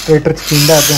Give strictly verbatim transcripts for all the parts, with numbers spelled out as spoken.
Waiter च पींदा अग्गों।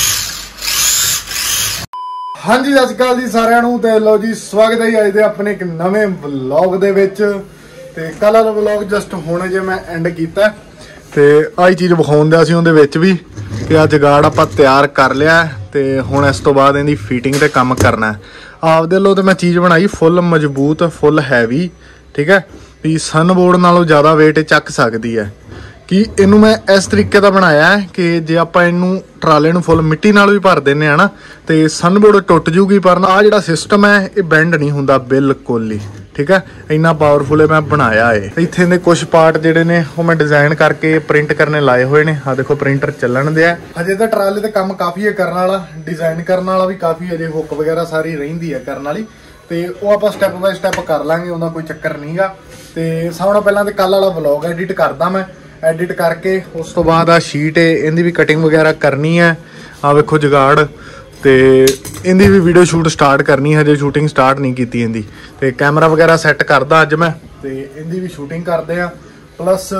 हाँ जी सत श्री अकाल जी सारिਆਂ ਨੂੰ ਤੇ ਲਓ जी स्वागत है अज दे अपने एक नवे व्लॉग दे विच। ते कल वाला व्लॉग जस्ट हुणे जे मैं एंड कीता ते आई चीज़ विखाउण दिया सी उहदे विच भी कि आ जुगाड़ आपां तैयार कर लिया ते हुण इस तो बाद इहदी फिटिंग ते काम करना है। आपदे लो तो मैं चीज़ बनाई फुल मजबूत फुल हैवी, ठीक है भी सनबोर्ड नालों ज़्यादा वेट चक सकती है। कि इनू मैं इस तरीके का बनाया है कि जे आपां इनू ट्राले नू फुल मिट्टी नाल भी भर देने ना तो सनबोर्ड टुट जूगी, पर आ जिहड़ा सिस्टम है ये बेंड नहीं हुंदा बिल्कुल ही, ठीक है इन्ना पावरफुल है मैं बनाया है। इत्थे दे कुछ पार्ट जिहड़े ने वो मैं डिजाइन करके प्रिंट करने लाए हुए ने। आ देखो प्रिंटर चलन दिया अजे तो ट्राले ते काम काफ़ी है करने वाला, डिजाइन करने वाला भी काफ़ी अजे हुक वगैरह सारी रहिंदी है करने वाली, तो वो आप स्टैप बाय स्टैप कर लाँगे, उहदा कोई चक्कर नहीं गा। तो सब नालों पहलां तो कल वाला व्लॉग एडिट करदा मैं, एडिट करके उस तो बाद आ शीट है इहदी भी कटिंग वगैरह करनी है। आ वेखो जुगाड़ तो इहदी भी वीडियो शूट स्टार्ट करनी है, हजे शूटिंग स्टार्ट नहीं की इहदी। तो कैमरा वगैरह सैट करदा अज मैं, तो इहदी भी शूटिंग करते हैं। प्लस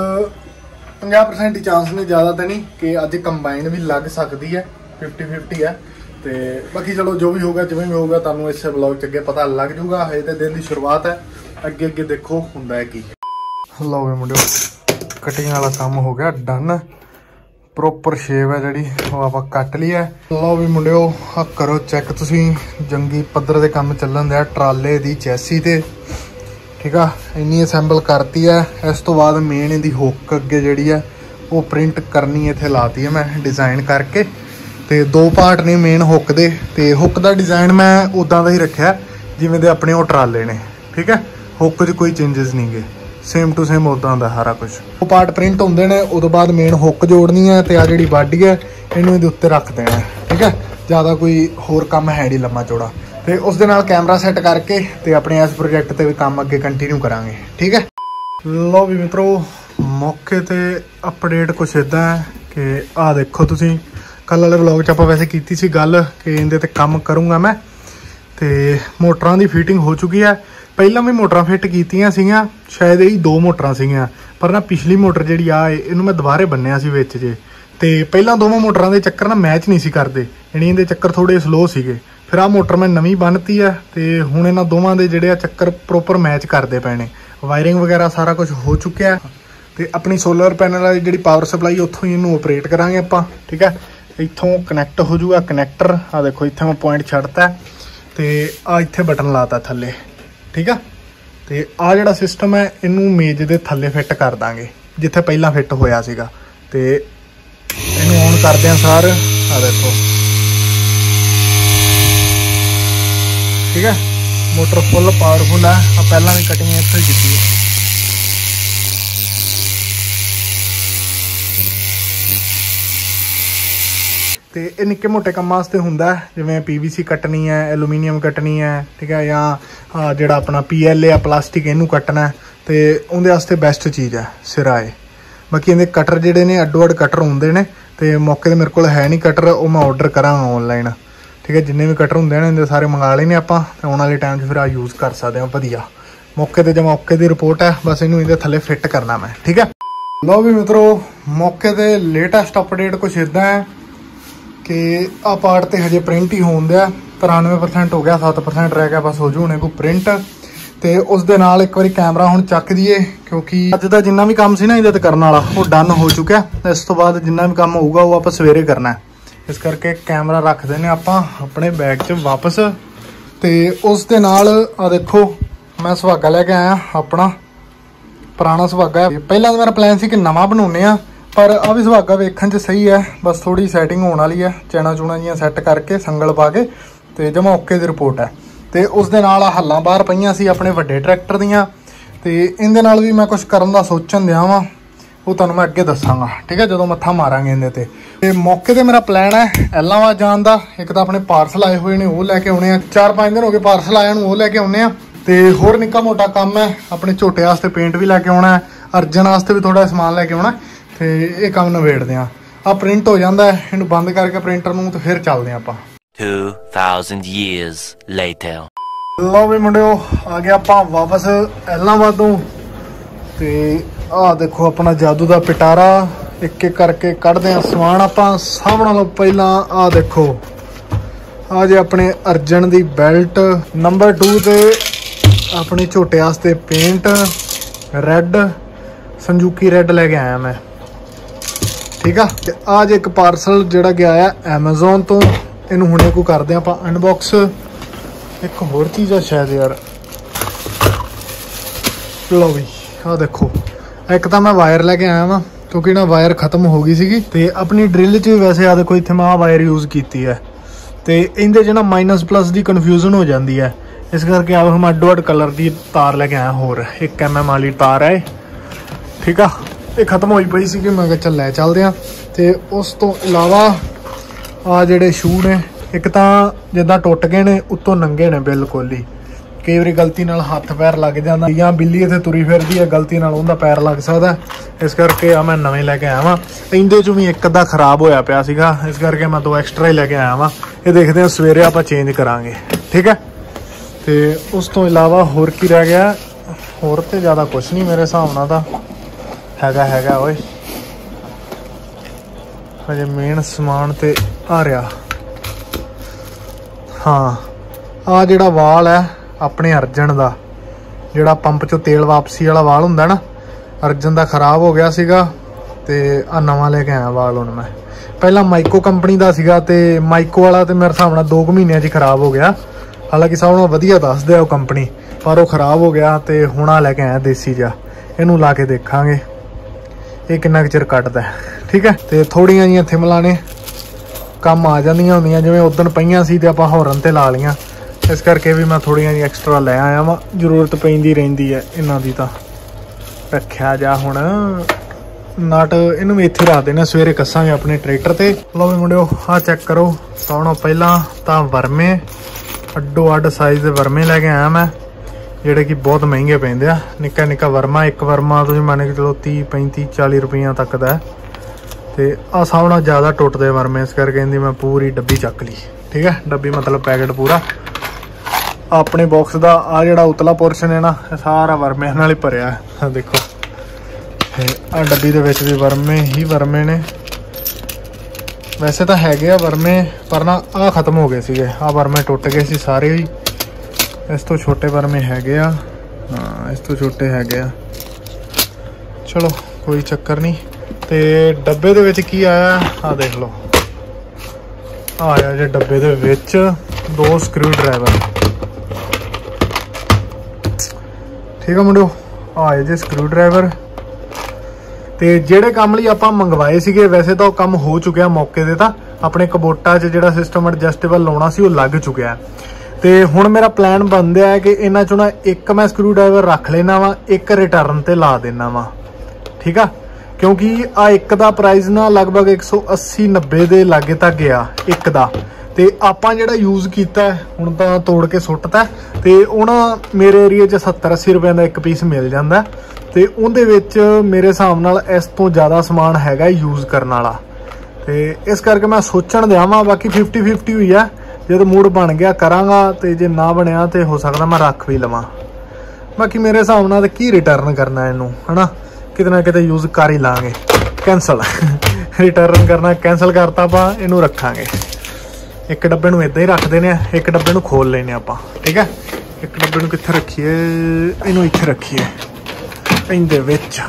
पचास परसेंट ही चांस ने, ज़्यादा तो नहीं कि अज कंबाइन भी लग सकती है, फिफ्टी फिफ्टी है। तो बाकी चलो जो भी होगा जिवें भी होगा तुहानूं इस व्लॉग च अगे पता लग जूगा। हजे तो दिन की शुरुआत है, अगे अगे देखो हुंदा है की। लो वे मुंडिओ कटिंग वाला काम हो गया डन, प्रॉपर शेप है जी वो आप कट ली है। लो भी मुंडिओ आ करो चैक तुसी, जंगी पद्धर दे काम चलन दिया ट्राले दी चैसी ते, ठीक है इन्नी असैंबल करती है। इस तो बाद मेन इहदी हुक अगे जिहड़ी है वो प्रिंट करनी है, इत्थे लाती है मैं डिज़ाइन करके। तो दो पार्ट ने मेन हुक दे, ते हुक दा डिज़ाइन मैं उदां दा ही रखिया जिवें दे अपने वो ट्राले ने, ठीक है हुक च कोई चेंजेस नहीं गे, सेम टू सेम उदा का सारा कुछ। वो पार्ट प्रिंट होंगे ने, उस तो बाद मेन हुक जोड़नी है, तो आ जी बाडी है इनू ये उत्ते रख देना है, ठीक है ज़्यादा कोई होर काम है नहीं लम्मा चौड़ा। तो उस दे नाल कैमरा सैट करके तो अपने इस प्रोजेक्ट से भी काम अगे कंटिन्यू करांगे, ठीक है। लो भी मित्रों मौके ते अपडेट कुछ इदा है कि आ देखो तुसी कल वाले व्लॉग च आपां वैसे कीती सी गल कि इहदे ते काम करूँगा मैं। तो मोटरां दी फिटिंग हो चुकी है, पहला भी मोटर फिट कीतियां सीगियां, शायद यही दो मोटर सीगियां, पर ना पिछली मोटर जी आ इनू मैं दोबारे बन्निया सी विच जे। तो पहला दोवों मोटरां दे चक्कर ना मैच नहीं सी करते, यानी इहदे चक्कर थोड़े स्लो सीगे। फिर आ मोटर मैं नवीं बन्नती है, तो हुण इन्हां दोवां दे जिहड़े चक्कर प्रोपर मैच करते पे ने। वायरिंग वगैरह सारा कुछ हो चुकिया है। तो अपनी सोलर पैनल वाली जिहड़ी पावर सप्लाई उत्थों ही इनू ऑपरेट करांगे आपां, ठीक है इत्थों कनैक्ट हो जूगा कनैक्टर। आ देखो इत्थे मैं पॉइंट छड्डता, तो आ इत्थे बटन लाता थल्ले, ठीक है। तो आ जिहड़ा सिस्टम है इनू मेज दे थल्ले फिट कर देंगे जिथे पहला फिट होया सीगा। तो इनू ऑन करदे सार आ देखो, ठीक है मोटर फुल पावरफुल है। आ पहला भी कटिंग इत्थों ही कीती है। तो यह निक्के मोटे काम वास्ते हुंदा है, जिवें पीवीसी कटनी है, एलूमीनीयम कटनी है, ठीक है या जिहड़ा अपना पी एल ए प्लास्टिक इनू कटना है, तो उहदे वास्ते बेस्ट चीज़ है सिरा है। बाकी इहदे कटर जिहड़े ने अड्डो अड्ड कटर होंदे ने, तो मौके ते मेरे कोल है नहीं कटर, वो मैं ऑर्डर करांगा ऑनलाइन, ठीक है जिन्ने भी कटर होंदे ने इहदे सारे मंगा लेने आपां, ते आउण वाले टाइम फिर आ यूज़ कर सकते हैं वधिया। मौके ते जमा मौके दी रिपोर्ट है, बस इनू इहदे थल्ले फिट करना मैं, ठीक है। लो भी मित्रों मौके ते लेटेस्ट अपडेट कुछ इदां है कि आ पार्ट तो हजे प्रिंट ही होन दिया, तिरानवे परसेंट हो गया, सत्त परसेंट रह गया बस हो जू होने को प्रिंट। तो उस दे नाल एक बारी कैमरा हुण चक दीए, क्योंकि अज दा जिन्ना भी काम सी ना इहदे ते करन वाला वो डन हो चुका। इस तो बाद जिन्ना भी काम होऊगा वो आपां सवेरे करना है, इस करके कैमरा रख देने आपां अपने बैग च वापस। तो उस दे नाल आ देखो मैं सुहागा लैके आया, अपना पुराना सुहागा है। पहला तो मेरा प्लान सी कि नवां बनाउने आ, पर आ भी सुहागा वेखण च सही है, बस थोड़ी सैटिंग होने वाली है, चैना चूना जियां सैट करके संगल पा के तो जमा ओके दी रिपोर्ट है। तो उस दे नाल हल्लां बाहर पईयां सी अपने वड्डे ट्रैक्टर दीयां, तो इहदे नाल भी मैं कुछ करन दा सोचन दिया वां, वो तुहानूं मैं अगे दसांगा, ठीक है जदों मत्था मारांगे इहदे ते। ते मौके ते मेरा प्लान है एलाहाबाद जाण दा, एक तां अपने पार्सल आए हुए ने वो लैके आउणे आ, चार पांच दिन हो गए पार्सल आया नूं वो लैके आउणे आ। ते होर निक्का मोटा काम है, अपने झोटे वास्ते पेंट भी लैके आउणा है, अर्जन वास्ते भी थोड़ा समान लैके आउणा, तो ये काम नवेड़ते हैं। आ प्रिंट हो जाता है, इनू बंद करके प्रिंटर नूं तो फिर चलते हैं आपां। two thousand years later लो भी मुंडिओ आ गया आपां वापस इलाहाबाद तो आ देखो अपना जादू का पिटारा एक एक करके कढ़ते हैं समान आपां। सब नालों पहला आ देखो आ जे अपने अर्जन दी बेल्ट नंबर टू ते अपने झोटे वास्ते पेंट रैड संजूकी रैड लेके आया मैं, ठीक है। ते आज एक पार्सल जिहड़ा गया है एमेजोन तो, इनू हुणे को करदे आपां अनबॉक्स। एक होर चीज़ है शायद यार, लो भी आ देखो। एक तो मैं वायर लेके आया वा क्योंकि ना वायर खत्म हो गई सी, ते अपनी ड्रिल च भी वैसे आ देखो इत्थे मैं वायर यूज़ की है, तो इहदे च ना माइनस प्लस की कन्फ्यूजन हो जाती है, इस करके आप मैं अड्डो अड कलर की तार लेके आया। होर एक एम एम वाली तार है, ठीक है। ये खत्म होई पई सी कि मैं चल लै चलते हैं। तो उस तो इलावा आ जिहड़े शू ने एक तो जिद्दां टुट गए ने, उत्तों नंगे ने बिल्कुल ही। कई बार गलती नाल हत्थ पैर लग जाता, या बिल्ली इत्थे तुरी फिरदी है गलती नाल उहदा पैर लग सकता, इस करके आ मैं नवें लैके आया वां। इहदे चों भी एक अद्धा खराब होया पिया सीगा, इस करके मैं दो एक्सट्रा ही लैके आया वां। ये देखते हैं सवेरे आपां चेंज करांगे, ठीक है। तो उस तो इलावा होर की रह गया, होर तो ज़्यादा कुछ नहीं मेरे हिसाब नाल तां हैगा हैगा ओए। अजे मेन समान तो आ रहा, हाँ आ जिहड़ा वाल है अपने अर्जन का, जिहड़ा पंप चो तेल वापसी वाला वाल हुंदा ना, अर्जन का खराब हो गया सीगा, ते आ नवां लेके आया वाल हुण मैं। पहला माइको कंपनी का सीगा, ते माइको वाला तो मेरे हिसाब नाल दो महीनों च खराब हो गया। हालांकि सब नालों वधिया दसदे आ कंपनी, पर वो खराब हो गया। तो हुण आ लेके आया देसी जा, इनू ला के देखांगे ये किन्ना चिर कटदा है, ठीक है। तो थोड़ियां जिहियां थिमलां ने काम आ जांदियां हुंदियां, जिवें उदण पईयां सी ते आपां हॉर्न ते ला लियां, इस करके भी मैं थोड़ियां जी एक्सट्रा लै आया वा। जरूरत पैंदी रहिंदी है इन्हां दी, तां रखिया जा। हुण नट इनू भी इत्थे रख देने, सवेरे कसांगे अपने ट्रैक्टर ते। लो भी मुंडिओ आ चेक करो, सारों पहला तां वर्मे अड्डो अड साइज़ दे वर्मे लैके आया मैं, जिहड़े कि बहुत महंगे पैंदे आ। निक्का निक्का वर्मा, एक वर्मा तुसीं मन के चलो तीह पैंती चाली रुपइया तक दा है। ते आ सब नाल ज़्यादा टुटदे वर्मे, इस करके इहदी मैं पूरी डब्बी चक ली, ठीक है। डब्बी मतलब पैकेट पूरा अपने बॉक्स का। आ जिहड़ा उतला पोर्शन है ना, सारा वर्मे नाल ही भरिया है, देखो। आ डब्बी दे विच भी वर्मे ही वर्मे ने, वैसे तो हैगे आ वर्मे, पर ना आ खत्म हो गए सीगे। आ वर्मे टुट गए सी सारे ही, इस तो छोटे वर्मे हैगे आ, हाँ इस तो छोटे हैगे आ। चलो कोई चक्कर नहीं। तो डब्बे दे विच की आया आ देख लो, आया जे डब्बे दे विच दो स्क्रू ड्राइवर, ठीक है मुंडिओ। आए जे स्क्रू ड्राइवर, तो जेडे काम लई आपां मंगवाए सीगे, वैसे तो काम हो चुका मौके ते, तां अपने कबोटा च जिहड़ा सिस्टम एडजस्टेबल लाउणा सी वो लग चुका है। तो हुण मेरा प्लान बन दिया है कि इन्हां चों ना एक मैं स्क्रू ड्राइवर रख लेना वा, एक रिटर्न ते ला देना वा, ठीक है। क्योंकि आ एक दा प्राइस ना लगभग एक सौ अस्सी नब्बे दे लागे तक गया एक दा। तो आपां जिहड़ा यूज़ कीता है हुण तां तोड़ के सुट्टता, तो वो ना मेरे एरिए च सत्तर अस्सी रुपए का एक पीस मिल जाता। तो उहदे विच मेरे हिसाब नाल इस तो ज़्यादा समान हैगा यूज़ करने वाला, तो इस करके मैं सोचण दिया वां। बाकी फिफ्टी फिफ्टी हुई है, जो मूड बन गया करांगा, तो जे ना बनया तो हो सकता मैं रख भी लवां। बाकी मेरे हिसाब नाल की रिटर्न करना इनू, है ना, किते ना किते यूज़ कर ही लांगे। कैंसल रिटर्न करना कैंसल करता, आपां इनू रखांगे। एक डब्बे नूं इदां ही रख देने, एक डब्बे नूं खोल लेने आपां, ठीक है। एक डब्बे नूं कित्थे रखीए, इनू इत्थे रखीए इहदे विच,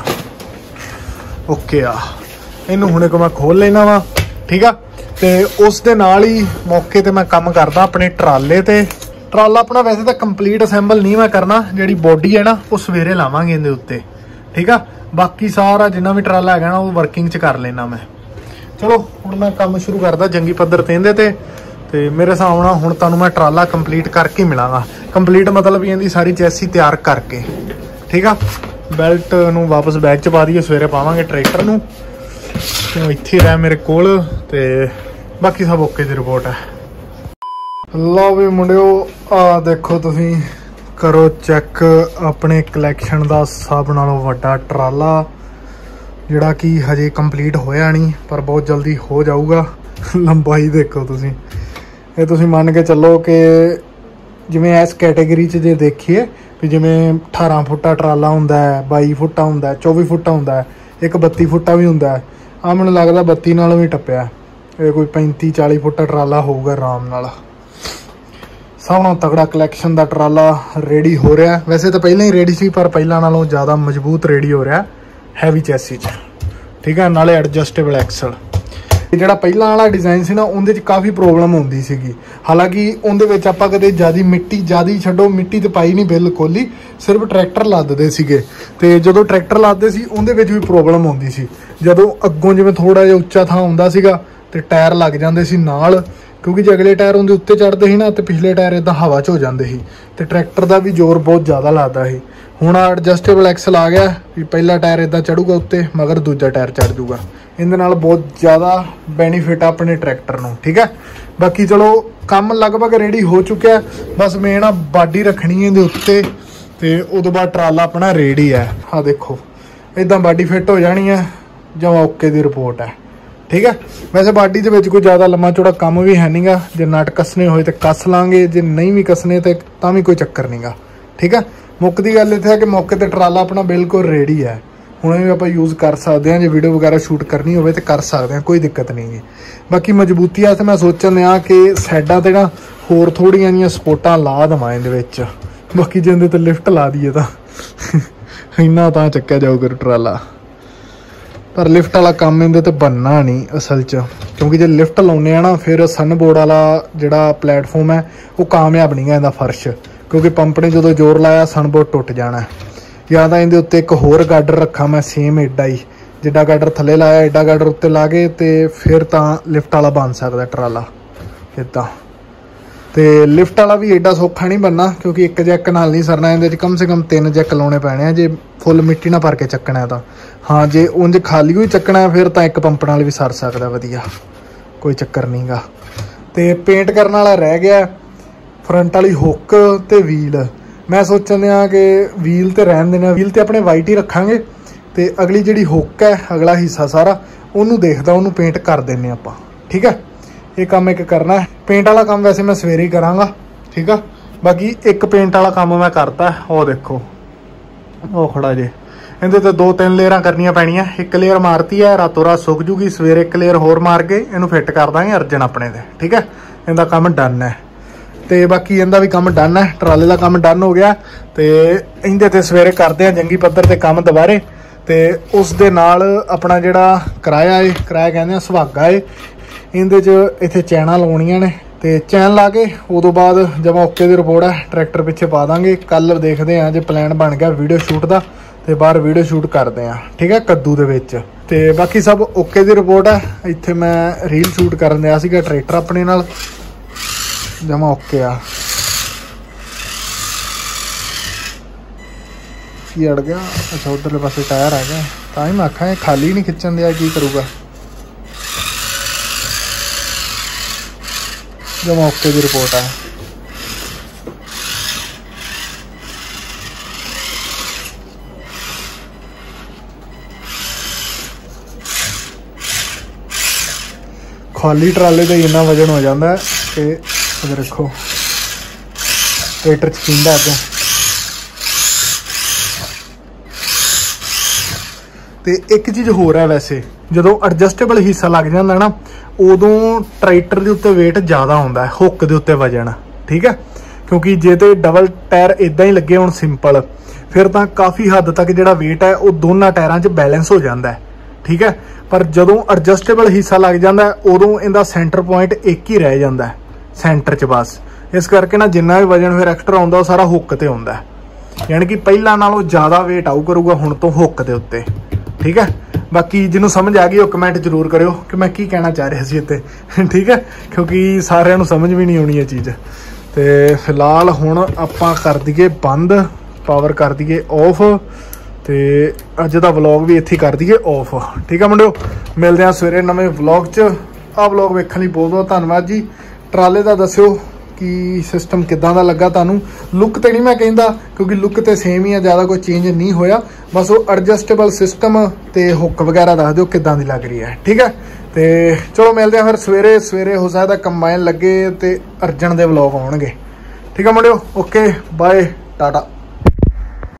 ओके आ। इनू हुणे को मैं खोल लेना वा, ठीक है। तो उस दे नाल ही मौके ते मैं काम करदा अपने ट्राले ते। ट्राला अपना वैसे तो कंप्लीट असैंबल नहीं मैं करना, जिहड़ी बॉडी है ना वो सवेरे लावांगे इहदे उत्ते, ठीक है। बाकी सारा जिन्ना भी ट्राला है ना वो वर्किंग च कर लेना मैं। चलो हुण मैं काम शुरू करदा जंगी पद्धर ते इहदे ते। ते मेरे हिसाब नाल हुण तुहानूं मैं ट्राला कंप्लीट करके मिलांगा। कंप्लीट मतलब इहदी सारी चैसी तैयार करके, ठीक है। बैल्ट नूं वापस बैग च पा दईए, सवेरे पावांगे ट्रैक्टर नूं। इत्थे रह मेरे कोल, ते बाकी सब ओके दी रिपोर्ट है। लो भी मुंडिओ आ देखो, तुसीं करो चैक अपने कलैक्शन का सब नालों वड्डा ट्राला, जिहड़ा कि हजे कंप्लीट होया नहीं पर बहुत जल्दी हो जाऊगा। लंबाई देखो तुसीं, ये तुसीं मन के चलो कि जिवें इस कैटेगरी च जे देखिए भी जिवें अठारह फुटा ट्राला हुंदा है, बाई फुटा हुंदा है, चौबी फुटा हुंदा है, एक बत्ती फुटा भी हुंदा है। ਆ ਮੈਨੂੰ ਲੱਗਦਾ ਬੱਤੀ ਨਾਲੋਂ भी टप्पिया। ये कोई पैंती चाली फुट ट्राला होगा आराम नाल। सब नालों तगड़ा कलैक्शन का ट्राला रेडी हो रहा है। वैसे तो पहले ही रेडी सी पर पहला नालों ज़्यादा मजबूत रेडी हो रहा है हैवी चैसी च, ठीक है। नाले एडजस्टेबल एक्सल ਜਿਹੜਾ ਪਹਿਲਾਂ ਵਾਲਾ डिजाइन ਸੀ ना ਉਹਦੇ 'ਚ काफ़ी प्रॉब्लम ਹੁੰਦੀ ਸੀਗੀ। हालांकि ਉਹਦੇ ਵਿੱਚ ਆਪਾਂ ਕਦੇ ਜ਼ਿਆਦਾ ਮਿੱਟੀ ਜ਼ਿਆਦਾ ਛੱਡੋ ਮਿੱਟੀ ਤੇ ਪਾਈ ਨਹੀਂ ਬਿਲਕੁਲ ਹੀ, ਸਿਰਫ ਟਰੈਕਟਰ ਲੱਦਦੇ ਸੀਗੇ। ਤੇ ਜਦੋਂ ਟਰੈਕਟਰ ਲੱਦਦੇ ਸੀ ਉਹਦੇ ਵਿੱਚ ਵੀ ਪ੍ਰੋਬਲਮ ਹੁੰਦੀ ਸੀ। ਜਦੋਂ ਅੱਗੋਂ ਜਿਵੇਂ ਥੋੜਾ ਜਿਹਾ ਉੱਚਾ ਥਾਂ ਹੁੰਦਾ ਸੀਗਾ ਤੇ ਟਾਇਰ ਲੱਗ ਜਾਂਦੇ ਸੀ ਨਾਲ, ਕਿਉਂਕਿ ਜੇ ਅਗਲੇ ਟਾਇਰ ਉਹਦੇ ਉੱਤੇ ਚੜ੍ਹਦੇ ਸੀ ਨਾ ਤੇ ਪਿਛਲੇ ਟਾਇਰ ਇਦਾਂ ਹਵਾ 'ਚ ਹੋ ਜਾਂਦੇ ਸੀ ਤੇ ਟਰੈਕਟਰ ਦਾ ਵੀ ਜ਼ੋਰ ਬਹੁਤ ਜ਼ਿਆਦਾ ਲੱਗਦਾ ਸੀ। ਹੁਣ ਐਡਜਸਟੇਬਲ ਐਕਸਲ ਆ ਗਿਆ ਵੀ ਪਹਿਲਾ ਟਾਇਰ ਇਦਾਂ ਚੜੂਗਾ ਉੱਤੇ, ਮਗਰ ਦੂਜਾ ਟਾਇਰ ਚੜ ਜੂਗਾ। ਇਹਦੇ ਨਾਲ ਬਹੁਤ ਜ਼ਿਆਦਾ ਬੈਨੀਫਿਟ ਆ ਆਪਣੇ ਟਰੈਕਟਰ ਨੂੰ, ਠੀਕ ਹੈ। ਬਾਕੀ ਚਲੋ ਕੰਮ ਲਗਭਗ ਰੈਡੀ ਹੋ ਚੁੱਕਿਆ, ਬਸ ਮੇਨ ਆ ਬਾਡੀ ਰੱਖਣੀ ਇਹਦੇ ਉੱਤੇ ਤੇ ਉਦੋਂ ਬਾਅਦ ਟਰਾਲਾ ਆਪਣਾ ਰੈਡੀ ਹੈ। ਆ ਦੇਖੋ ਇਦਾਂ ਬਾਡੀ ਫਿੱਟ ਹੋ ਜਾਣੀ ਹੈ, ਜਮਾਂ ਓਕੇ ਦੀ ਰਿਪੋਰਟ ਹੈ, ठीक है। वैसे बाडी के विच कोई ज़्यादा लम्मा चौड़ा काम भी है नहीं गा। जे नट कसने होए तो कस लांगे, जे नहीं भी कसने तो तां भी कोई चक्कर नहीं गा, ठीक है। मुक्कदी गल इत्थे है कि मौके ते ट्राला अपना बिल्कुल रेडी है, हुणे भी आपां यूज़ कर सकते हैं। जे वीडियो वगैरह शूट करनी होवे तो कर सकते हैं, कोई दिक्कत नहीं गी। बाकी मजबूती वास्ते मैं सोचन दिया कि साइडां ते ना होर थोड़ियां जिहियां सपोर्टां ला देवां इहदे विच। बाकी जे इहदे ते लिफ्ट ला दईए तां इन्ना तां चक्किया जाऊगा ट्राला, पर लिफ्ट वाला काम इहदे ते बनना नहीं असल च, क्योंकि जो लिफ्ट लाने ना फिर सन बोर्ड वाला जिहड़ा प्लेटफॉर्म है वो कामयाब नहीं है इहदा फर्श, क्योंकि पंप ने जो जोर लाया सन बोर्ड टुट जाना है। या तो इहदे उत्ते एक होर गार्डर रखा मैं सेम एडा ही, जिड्डा गार्डर थले लाया एडा गार्डर उत्ते ला के ते फिर तां लिफ्ट वाला बन सकदा ट्राला इदां। तो लिफ्ट वाला भी एडा सौखा नहीं बनना, क्योंकि एक जैक नाल नहीं सरना, इहदे कम से कम तीन जैक लाने पैने हैं जे फुल मिट्टी ना भर के चकना है। तो हाँ जे उंज खाली ही चकना है फिर तो एक पंप नाल भी सर सकदा वधिया, कोई चक्कर नहीं गा। तो पेंट करने वाला रह गया फ्रंट वाली हुक ते व्हील। मैं सोचन दिया कि व्हील तो रहन देना, व्हील तो अपने वाइट ही रखांगे तो अगली जिहड़ी हुक है अगला हिस्सा सारा उन्होंने देखदा उन्होंने पेंट कर देने आपां, ठीक है। ये काम एक करना है। पेंट वाला काम वैसे मैं सवेरे ही करांगा, ठीक है। बाकी एक पेंट वाला काम मैं करता है, वो देखो वो खड़ा जे इहदे ते दो तीन लेयर करनियां पैणियां। एक लेयर मारती है रातों रात सुक जूगी, सवेरे एक लेयर होर मार के इनू फिट कर देंगे अर्जन अपने दे, ठीक है। इहदा काम डन है। तो बाकी इहदा भी काम डन है, ट्राले का काम डन हो गया। तो इहदे ते सवेरे करते हैं जंगी पद्धर ते काम दोबारे। तो उस दे नाल अपना जिहड़ा किराया है, किराया कहंदे आ सुहागा है, इहदे च इत्थे चैना लाउणियां ने। तो चैन ला के उदों बाद जब ओके दी रिपोर्ट है ट्रैक्टर पिछे पा देंगे। कल देखते हैं जो प्लैन बन गया वीडियो शूट का, तो बाहर वीडियो शूट करते हैं, ठीक है, कद्दू दे विच। ते बाकी सब ओके दी रिपोर्ट है। इत्थे मैं रील शूट करन दिया सीगा ट्रैक्टर अपने नाल, जमा ओके आ। की अड़ गया, अच्छा उधरले पासे टायर आ गया, तां ही मैं आखा खाली नहीं खिंचन दिया, की करूँगा। जमा ओके की रिपोर्ट है। खाली ट्राले का इन्ना वजन हो जाता है कि उधर रखो ट्रैक्टर चींदा अगों। तो एक चीज़ होर है वैसे, जो एडजस्टेबल हिस्सा लग जाता ना उदों ट्रैक्टर के उत्ते वेट ज़्यादा होंदा है, हुक के उत्ते वजन, ठीक है। क्योंकि जे तो डबल टायर इदा ही लगे हुण सिंपल, फिर तो काफ़ी हद तक जिहड़ा वेट है वो दोनों टायरां 'च बैलेंस हो जाता है, ठीक है। पर जदों एडजस्टेबल हिस्सा लग जाता है उदों इहदा सेंटर पॉइंट एक ही रह जाता है सेंटर च बस। इस करके ना जिन्ना भी वजन फिर एक्स्ट्रा आउंदा वो सारा हुक ते हुंदा है, यानी कि पहला नालों ज़्यादा वेट आऊ करूगा हुण तो हुक दे उत्ते, ठीक है। बाकी जिन्हों समझ आ गई वो कमेंट जरूर करियो कि मैं की कहना चाह रहा सी इत्ते, ठीक है, क्योंकि सारिਆਂ ਨੂੰ समझ भी नहीं आनी ये चीज़। तो फिलहाल हुण आपां कर दईए बंद, पावर कर दईए ऑफ, तो अज का व्लॉग भी इत्थे कर दईए ऑफ, ठीक है मुंडिओ। मिलते हैं सवेरे नवे व्लॉग च। आ व्लॉग वेखण लई बहुत बहुत धन्नवाद जी। ट्राले का दस्सिओ कि सिस्टम किदां दा लगा तुहानूं। लुक तो नहीं मैं कहंदा, क्योंकि लुक तो सेम ही है, ज़्यादा कोई चेंज नहीं होया, बस वो एडजस्टेबल सिस्टम ते हुक वगैरह दस दिओ किदां दी लग रही है, ठीक है। तो चलो मिलते हैं फिर सवेरे सवेरे, हो सकता कंबाइन लगे तो अर्जन के व्लॉग आउणगे, ठीक है मुंडिओ। Okay bye Tata.